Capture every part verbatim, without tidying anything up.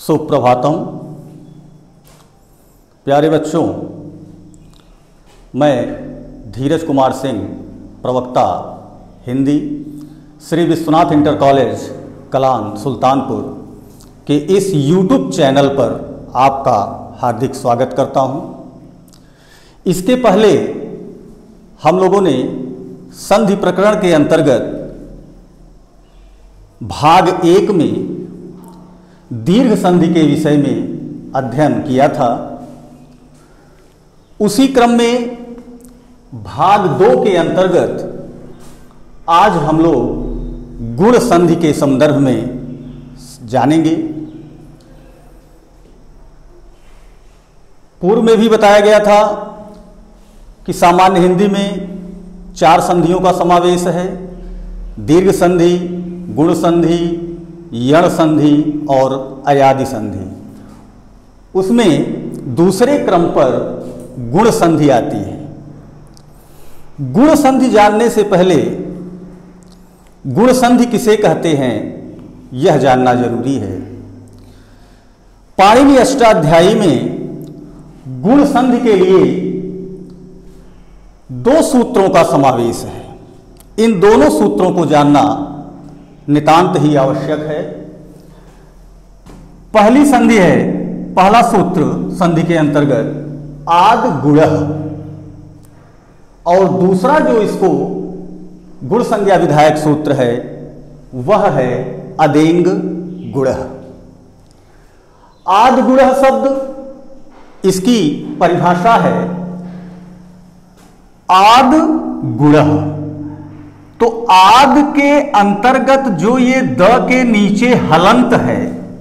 सुप्रभातम। प्यारे बच्चों, मैं धीरज कुमार सिंह, प्रवक्ता हिंदी, श्री विश्वनाथ इंटर कॉलेज कलान सुल्तानपुर के इस यूट्यूब चैनल पर आपका हार्दिक स्वागत करता हूं। इसके पहले हम लोगों ने संधि प्रकरण के अंतर्गत भाग एक में दीर्घ संधि के विषय में अध्ययन किया था। उसी क्रम में भाग दो के अंतर्गत आज हम लोग गुण संधि के संदर्भ में जानेंगे। पूर्व में भी बताया गया था कि सामान्य हिंदी में चार संधियों का समावेश है: दीर्घ संधि, गुण संधि, यण संधि और अयादि संधि। उसमें दूसरे क्रम पर गुण संधि आती है। गुण संधि जानने से पहले गुण संधि किसे कहते हैं यह जानना जरूरी है। पाणिनि अष्टाध्यायी में गुण संधि के लिए दो सूत्रों का समावेश है। इन दोनों सूत्रों को जानना नितांत ही आवश्यक है। पहली संधि है, पहला सूत्र संधि के अंतर्गत आद गुणः, और दूसरा जो इसको गुण संज्ञा विधायक सूत्र है वह है अदेंग गुणः। आद गुणः शब्द, इसकी परिभाषा है आद गुणः। तो आद के अंतर्गत जो ये द के नीचे हलंत है,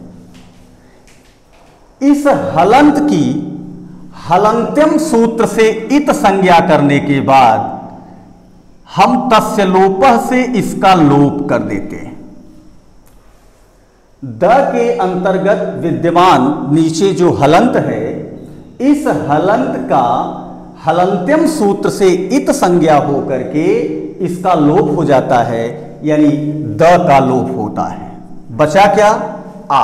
इस हलंत की हलंत्यम सूत्र से इत संज्ञा करने के बाद हम तस्य लोपः से इसका लोप कर देते हैं। द के अंतर्गत विद्यमान नीचे जो हलंत है, इस हलंत का हलंत्यम सूत्र से इत संज्ञा हो करके इसका लोप हो जाता है, यानी द का लोप होता है। बचा क्या? आ।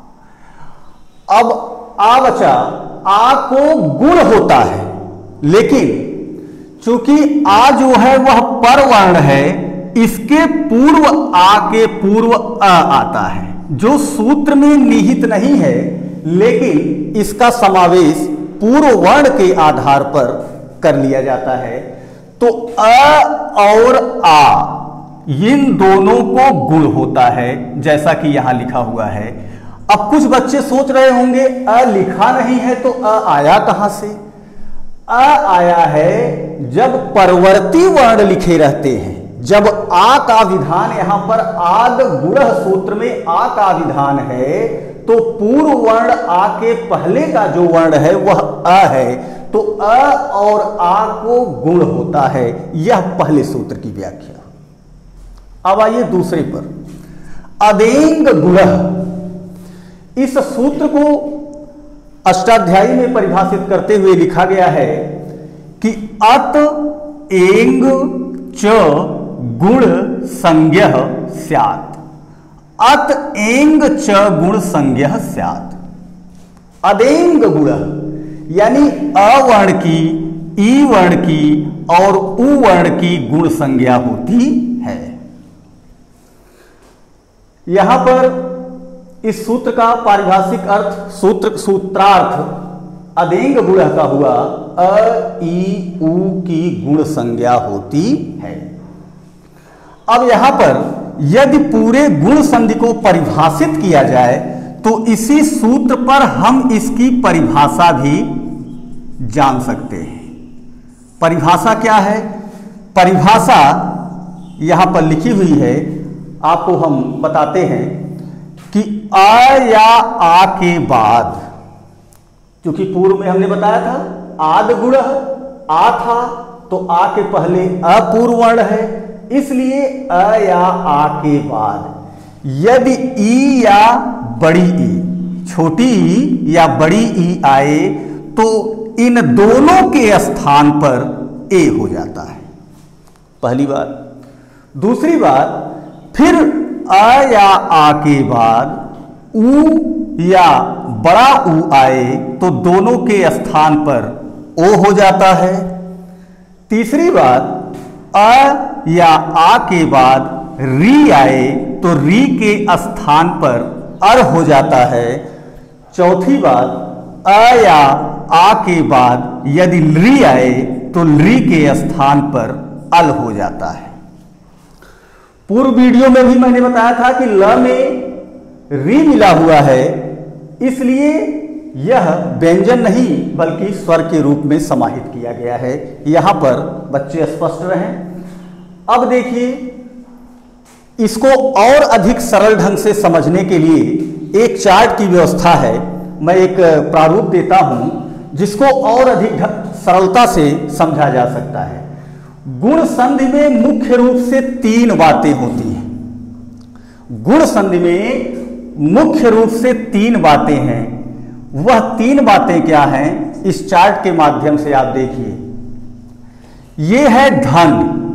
अब आ बचा, आ को गुण होता है, लेकिन चूंकि आ जो है वह पर वर्ण है, इसके पूर्व आ के पूर्व अ आता है, जो सूत्र में निहित नहीं है, लेकिन इसका समावेश पूर्व वर्ण के आधार पर कर लिया जाता है। तो अ और आ इन दोनों को गुण होता है, जैसा कि यहां लिखा हुआ है। अब कुछ बच्चे सोच रहे होंगे अ लिखा नहीं है तो अ आया कहां से? अ आया है जब परवर्ती वर्ण लिखे रहते हैं। जब आ का विधान यहां पर आद गुणः सूत्र में आ का विधान है, तो पूर्व वर्ण आ के पहले का जो वर्ण है वह अ है, तो अ और आ को गुण होता है। यह पहले सूत्र की व्याख्या। अब आइए दूसरे पर, अदेंग गुणः। इस सूत्र को अष्टाध्यायी में परिभाषित करते हुए लिखा गया है कि अत एंग च गुण संज्ञः स्यात्। अत एंग च गुण संज्ञः स्यात्। अदेंग गुणः यानी अवर्ण की, ई वर्ण की और उ वर्ण की गुण संज्ञा होती है। यहां पर इस सूत्र का पारिभाषिक अर्थ, सूत्र सूत्रार्थ अदेंग गुणः का हुआ अ, ई, उ की गुण संज्ञा होती है। अब यहां पर यदि पूरे गुण संधि को परिभाषित किया जाए तो इसी सूत्र पर हम इसकी परिभाषा भी जान सकते हैं। परिभाषा क्या है? परिभाषा यहां पर लिखी हुई है, आपको हम बताते हैं कि अ या आ के बाद, क्योंकि पूर्व में हमने बताया था आद गुणः आ था, तो आ के पहले अपूर्व वर्ण है, इसलिए अ या आ के बाद यदि ई या बड़ी ई, छोटी ई या बड़ी ई आए तो इन दोनों के स्थान पर ए हो जाता है। पहली बात। दूसरी बात, फिर अ या आ के बाद उ या बड़ा ऊ आए तो दोनों के स्थान पर ओ हो जाता है। तीसरी बात, अ या आ के बाद री आए तो री के स्थान पर अर हो जाता है। चौथी बात, अ या आ के बाद यदि ली आए तो ली के स्थान पर अल हो जाता है। पूर्व वीडियो में भी मैंने बताया था कि ल में री मिला हुआ है, इसलिए यह व्यंजन नहीं बल्कि स्वर के रूप में समाहित किया गया है। यहां पर बच्चे स्पष्ट रहें। अब देखिए, इसको और अधिक सरल ढंग से समझने के लिए एक चार्ट की व्यवस्था है। मैं एक प्रारूप देता हूं जिसको और अधिक सरलता से समझा जा सकता है। गुण संधि में मुख्य रूप से तीन बातें होती हैं। गुण संधि में मुख्य रूप से तीन बातें हैं। वह तीन बातें क्या हैं, इस चार्ट के माध्यम से आप देखिए। यह है धन,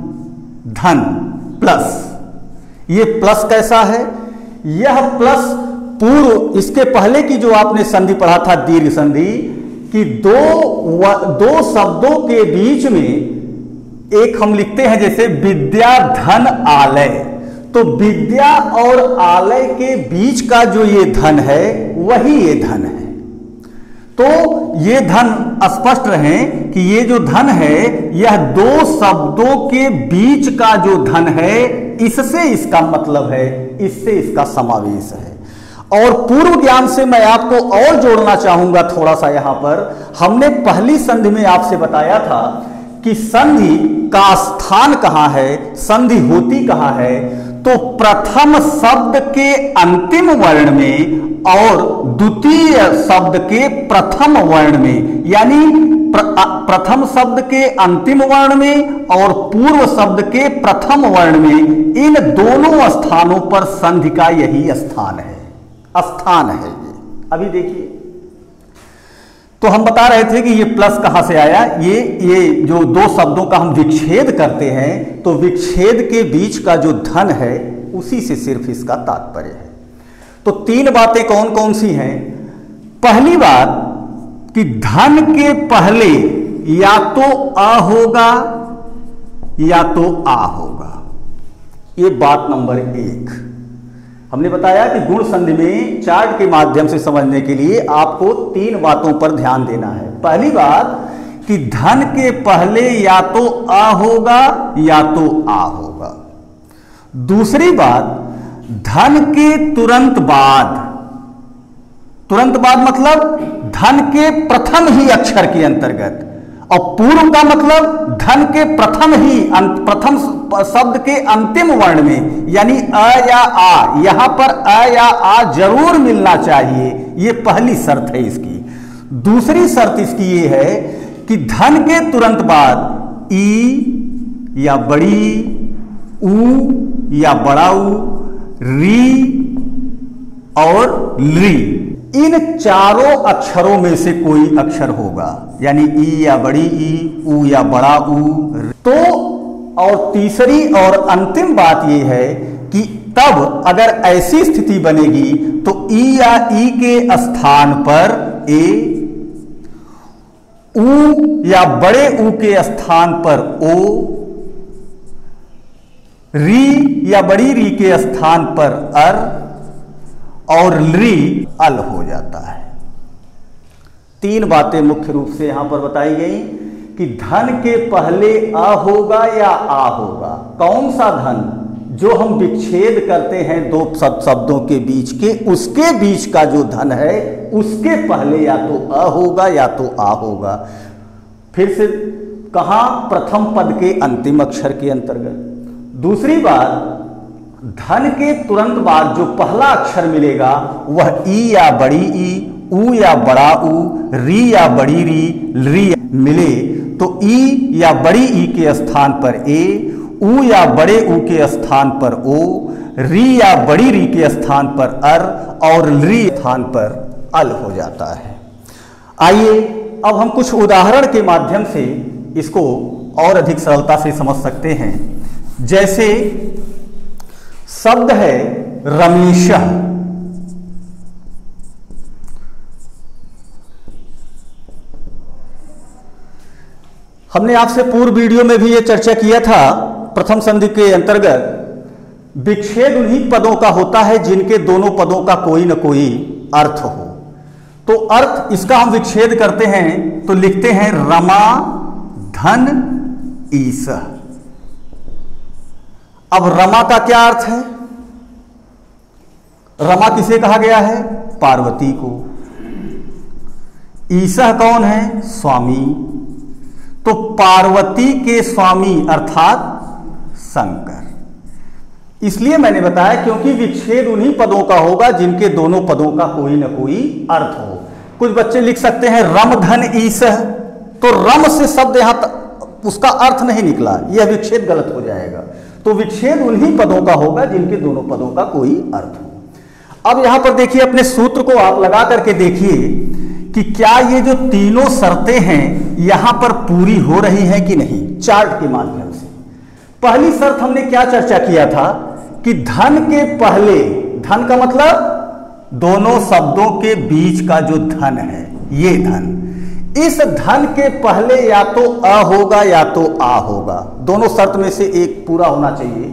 धन प्लस। ये प्लस कैसा है? यह प्लस पूर्व, इसके पहले की जो आपने संधि पढ़ा था दीर्घ संधि, कि दो व, दो शब्दों के बीच में एक हम लिखते हैं जैसे विद्या धन आलय, तो विद्या और आलय के बीच का जो ये धन है वही ये धन है। तो ये धन स्पष्ट रहे कि ये जो धन है यह दो शब्दों के बीच का जो धन है, इससे इसका मतलब है, इससे इसका समावेश है। और पूर्व ज्ञान से मैं आपको और जोड़ना चाहूंगा थोड़ा सा। यहां पर हमने पहली संधि में आपसे बताया था कि संधि का स्थान कहां है, संधि होती कहां है, तो प्रथम शब्द के अंतिम वर्ण में और द्वितीय शब्द के प्रथम वर्ण में, यानी प्र, प्रथम शब्द के अंतिम वर्ण में और पूर्व शब्द के प्रथम वर्ण में, इन दोनों स्थानों पर संधि का यही स्थान है, स्थान है ये। अभी देखिए, तो हम बता रहे थे कि ये प्लस कहां से आया। ये ये जो दो शब्दों का हम विच्छेद करते हैं, तो विच्छेद के बीच का जो धन है उसी से सिर्फ इसका तात्पर्य है। तो तीन बातें कौन कौन सी हैं? पहली बात कि धन के पहले या तो अ होगा या तो आ होगा। ये बात नंबर एक। हमने बताया कि गुण संधि में चार्ट के माध्यम से समझने के लिए आपको तीन बातों पर ध्यान देना है। पहली बात कि धन के पहले या तो अ होगा या तो आ होगा। दूसरी बात, धन के तुरंत बाद, तुरंत बाद मतलब धन के प्रथम ही अक्षर के अंतर्गत, और पूर्व का मतलब धन के प्रथम ही प्रथम शब्द के अंतिम वर्ण में, यानी अ या आ। यहां पर अ या आ जरूर मिलना चाहिए, यह पहली शर्त है इसकी। दूसरी शर्त इसकी यह है कि धन के तुरंत बाद ई या बड़ी, ऊ या बड़ा ऊ, री और ली, इन चारों अक्षरों में से कोई अक्षर होगा, यानी ई या बड़ी ई, ऊ या बड़ा ऊ। तो और तीसरी और अंतिम बात यह है कि तब अगर ऐसी स्थिति बनेगी तो ई या ई के स्थान पर ए, ऊ या बड़े ऊ के स्थान पर ओ, री या बड़ी री के स्थान पर अर, और ली अल हो जाता है। तीन बातें मुख्य रूप से यहां पर बताई गई कि धन के पहले अ होगा या आ होगा। कौन सा धन? जो हम विच्छेद करते हैं दो शब्दों के बीच के, उसके बीच का जो धन है उसके पहले या तो अ होगा या तो आ होगा। फिर से कहां? प्रथम पद के अंतिम अक्षर के अंतर्गत। दूसरी बात, धन के तुरंत बाद जो पहला अक्षर मिलेगा वह ई या बड़ी ई, ऊ या बड़ा ऊ, री या बड़ी री, री मिले तो ई या बड़ी ई के स्थान पर ए, ऊ या बड़े ऊ के स्थान पर ओ, री या बड़ी री के स्थान पर अर, और री स्थान पर अल हो जाता है। आइए अब हम कुछ उदाहरण के माध्यम से इसको और अधिक सरलता से समझ सकते हैं। जैसे शब्द है रमेश, हमने आपसे पूर्व वीडियो में भी ये चर्चा किया था, प्रथम संधि के अंतर्गत विच्छेद उन्हीं पदों का होता है जिनके दोनों पदों का कोई न कोई अर्थ हो। तो अर्थ इसका हम विच्छेद करते हैं तो लिखते हैं रमा धन ईश। अब रमा का क्या अर्थ है? रमा किसे कहा गया है? पार्वती को। ईशा कौन है? स्वामी। तो पार्वती के स्वामी अर्थात शंकर। इसलिए मैंने बताया क्योंकि विच्छेद उन्हीं पदों का होगा जिनके दोनों पदों का कोई ना कोई अर्थ हो। कुछ बच्चे लिख सकते हैं रम धन ईश, तो रम से शब्द यहां तक उसका अर्थ नहीं निकला, यह विच्छेद गलत हो जाएगा। तो विच्छेद उन्हीं पदों का होगा जिनके दोनों पदों का कोई अर्थ हो। अब यहां पर देखिए, अपने सूत्र को आप लगा करके देखिए कि क्या ये जो तीनों शर्तें हैं यहां पर पूरी हो रही हैं कि नहीं, चार्ट के माध्यम से। पहली शर्त हमने क्या चर्चा किया था कि धन के पहले, धन का मतलब दोनों शब्दों के बीच का जो धन है, ये धन, इस धन के पहले या तो अ होगा या तो आ होगा, दोनों शर्त में से एक पूरा होना चाहिए।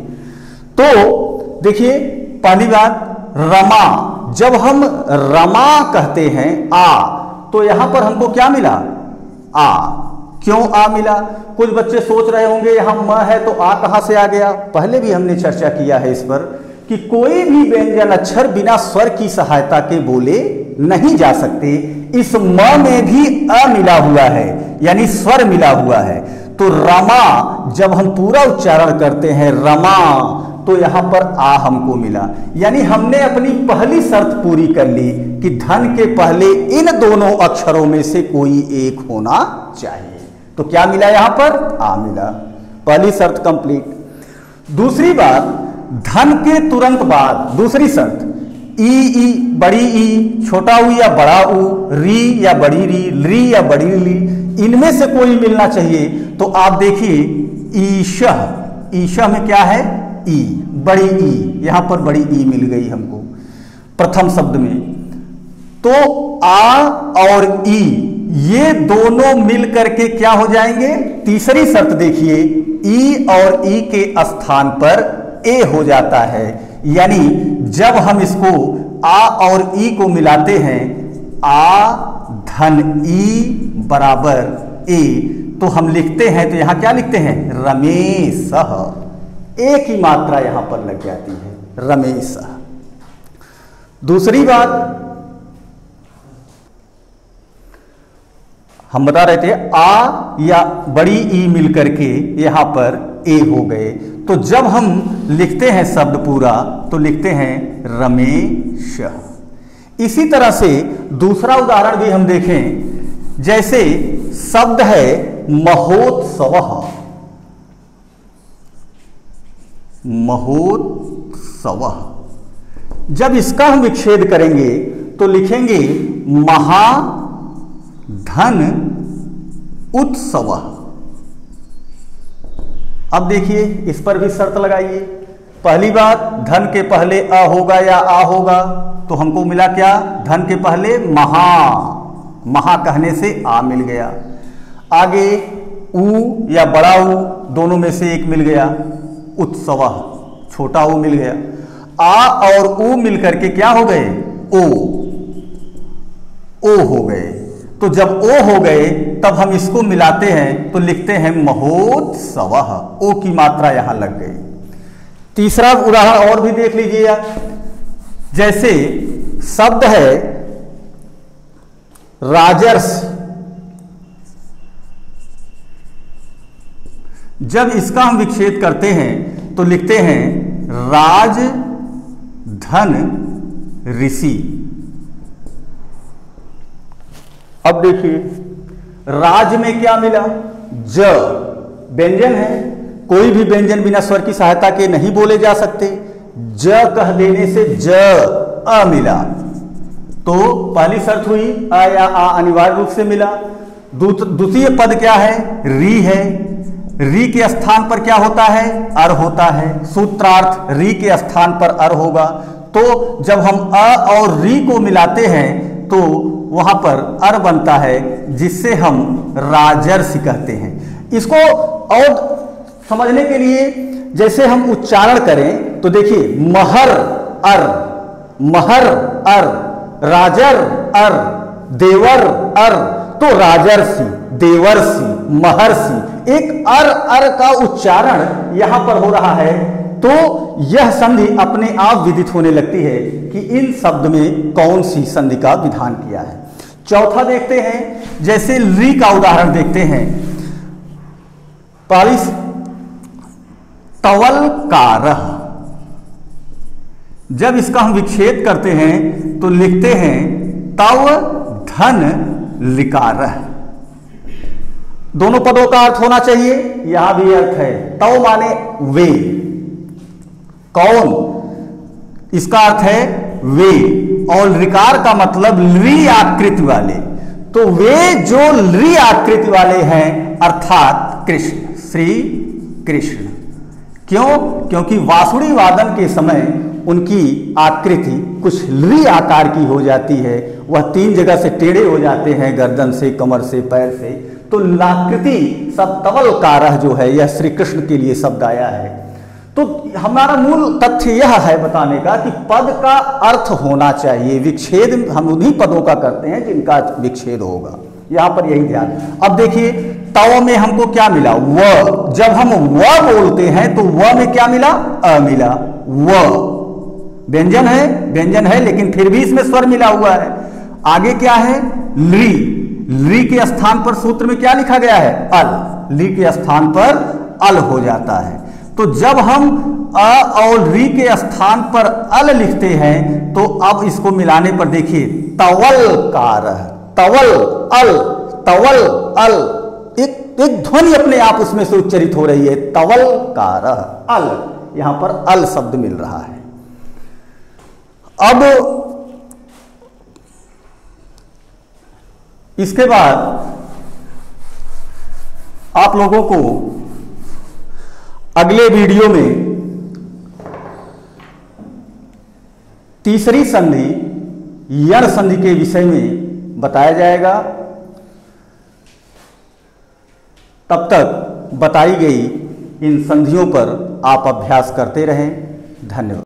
तो देखिए, पहली बात रमा, जब हम रमा कहते हैं आ, तो यहां पर हमको क्या मिला? आ। क्यों आ मिला? कुछ बच्चे सोच रहे होंगे यहां म है तो आ कहां से आ गया। पहले भी हमने चर्चा किया है इस पर कि कोई भी व्यंजन अक्षर बिना स्वर की सहायता के बोले नहीं जा सकते। इस म में भी अ मिला हुआ है, यानी स्वर मिला हुआ है। तो रमा जब हम पूरा उच्चारण करते हैं रमा, तो यहां पर आ हमको मिला, यानी हमने अपनी पहली शर्त पूरी कर ली कि धन के पहले इन दोनों अक्षरों में से कोई एक होना चाहिए। तो क्या मिला यहां पर? आ मिला। पहली शर्त कंप्लीट। दूसरी बात, धन के तुरंत बाद दूसरी शर्त, ई ई बड़ी ई, छोटा ऊ या बड़ा ऊ, री या बड़ी री, री या बड़ी ली, इनमें से कोई मिलना चाहिए। तो आप देखिए ईशह, ईशह में क्या है? ई, बड़ी ई, यहां पर बड़ी ई मिल गई हमको प्रथम शब्द में। तो आ और ई ये दोनों मिल करके क्या हो जाएंगे? तीसरी शर्त देखिए, ई और ई के स्थान पर ए हो जाता है, यानी जब हम इसको आ और ई को मिलाते हैं, आ धन ई बराबर ए, तो हम लिखते हैं, तो यहां क्या लिखते हैं? रमेश। एक ही मात्रा यहां पर लग जाती है, रमेश। दूसरी बात हम बता रहे थे, आ या बड़ी ई मिलकर के यहां पर ए हो गए। तो जब हम लिखते हैं शब्द पूरा तो लिखते हैं रमेश। इसी तरह से दूसरा उदाहरण भी हम देखें, जैसे शब्द है महोत्सव, महोत्सव, जब इसका हम विच्छेद करेंगे तो लिखेंगे महाधन उत्सव। अब देखिए, इस पर भी शर्त लगाइए। पहली बात, धन के पहले अ होगा या आ होगा, तो हमको मिला क्या? धन के पहले महा, महा कहने से आ मिल गया। आगे ऊ या बड़ा ऊ, दोनों में से एक मिल गया, उत्सव, छोटा ऊ मिल गया। आ और ऊ मिलकर के क्या हो गए? ओ, ओ हो गए। तो जब ओ हो गए तब हम इसको मिलाते हैं तो लिखते हैं महोत्सव, ओ की मात्रा यहां लग गई। तीसरा उदाहरण और भी देख लीजिए, जैसे शब्द है राजर्ष, जब इसका हम विच्छेद करते हैं तो लिखते हैं राज धन ऋषि। अब देखिए, राज में क्या मिला? ज, व्यंजन है, कोई भी व्यंजन बिना स्वर की सहायता के नहीं बोले जा सकते। ज कह देने से ज अ मिला, तो पहली शर्त हुई अ या आ अनिवार्य रूप से मिला। द्वितीय पद क्या है? री है, री के स्थान पर क्या होता है? अर होता है। सूत्रार्थ री के स्थान पर अर होगा। तो जब हम अ और री को मिलाते हैं तो वहां पर अर बनता है, जिससे हम राजर्षि कहते हैं। इसको और समझने के लिए जैसे हम उच्चारण करें तो देखिए, महर अर, महर अर, राजर अर, देवर अर, तो राजर्षि, देवर्षि, महर्षि, एक अर अर का उच्चारण यहां पर हो रहा है, तो यह संधि अपने आप विदित होने लगती है कि इन शब्द में कौन सी संधि का विधान किया है। चौथा देखते हैं, जैसे ली का उदाहरण देखते हैं। पालिस तवल कारह, जब इसका हम विच्छेद करते हैं तो लिखते हैं तव धन लिकारह। दोनों पदों का अर्थ होना चाहिए, यहां भी अर्थ है। तव माने वे, कौन, इसका अर्थ है वे, और रिकार का मतलब ली आकृति वाले, तो वे जो ली आकृति वाले हैं अर्थात कृष्ण, श्री कृष्ण। क्यों? क्योंकि वासुड़ी वादन के समय उनकी आकृति कुछ ली आकार की हो जाती है, वह तीन जगह से टेढ़े हो जाते हैं, गर्दन से, कमर से, पैर से, तो लाकृति सब तवल कारह जो है यह श्री कृष्ण के लिए शब्द आया है। तो हमारा मूल तथ्य यह है बताने का कि पद का अर्थ होना चाहिए, विच्छेद हम उन्हीं पदों का करते हैं जिनका विच्छेद होगा, यहां पर यही ध्यान। अब देखिए, तव में हमको क्या मिला? व। जब हम व बोलते हैं तो व में क्या मिला? अ मिला। व व्यंजन है, व्यंजन है, लेकिन फिर भी इसमें स्वर मिला हुआ है। आगे क्या है? ली। ली के स्थान पर सूत्र में क्या लिखा गया है? अल। ली के स्थान पर अल हो जाता है। तो जब हम अ और री के स्थान पर अल लिखते हैं तो अब इसको मिलाने पर देखिए, तवल कारह, तवल अल, तवल अल, एक एक ध्वनि अपने आप उसमें से उच्चरित हो रही है, तवल कारह अल, यहां पर अल शब्द मिल रहा है। अब इसके बाद आप लोगों को अगले वीडियो में तीसरी संधि यण संधि के विषय में बताया जाएगा। तब तक बताई गई इन संधियों पर आप अभ्यास करते रहें। धन्यवाद।